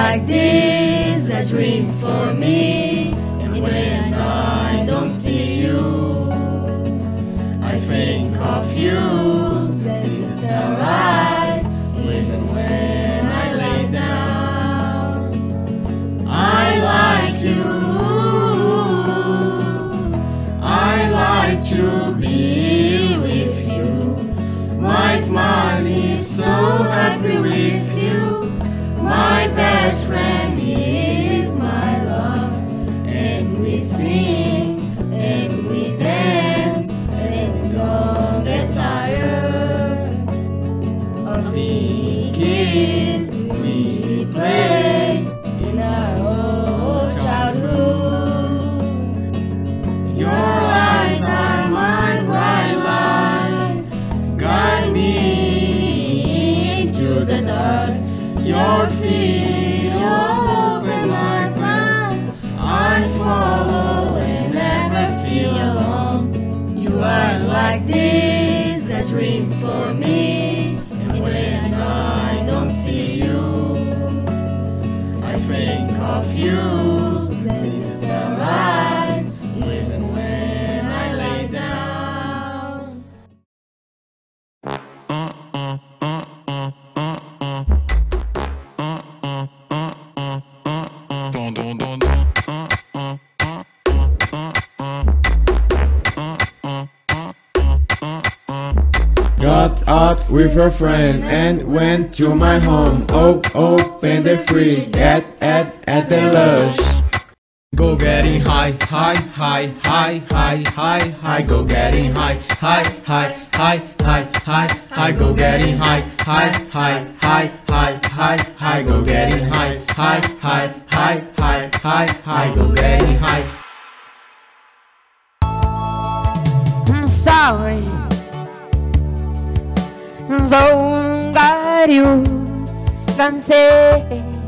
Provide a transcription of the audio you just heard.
like this, a dream for me. And when I don't see you, I think of you since the sunrise, even when I lay down. I like you, I like to be with you. My smile is so happy with you. My best friend is my love, and we sing and we dance and we don't get tired of being kids. We play in our old childhood. Your eyes are my bright light, guide me into the dark. Your feet open my path, I follow and never feel alone. You are like this, a dream for me. And when I don't see you, I think of you since the sunrise, even when I lay down. Got out with your friend and went to my home. Open the fridge, at the lunch. Go getting high, high, high, high, high, high, high. Go getting high, high, high, high, high, high, high. Go getting high, high, high, high, high, high, high. Go getting high, high, high, high, high, high, high. Go getting high. I'm sorry, so got you, cansei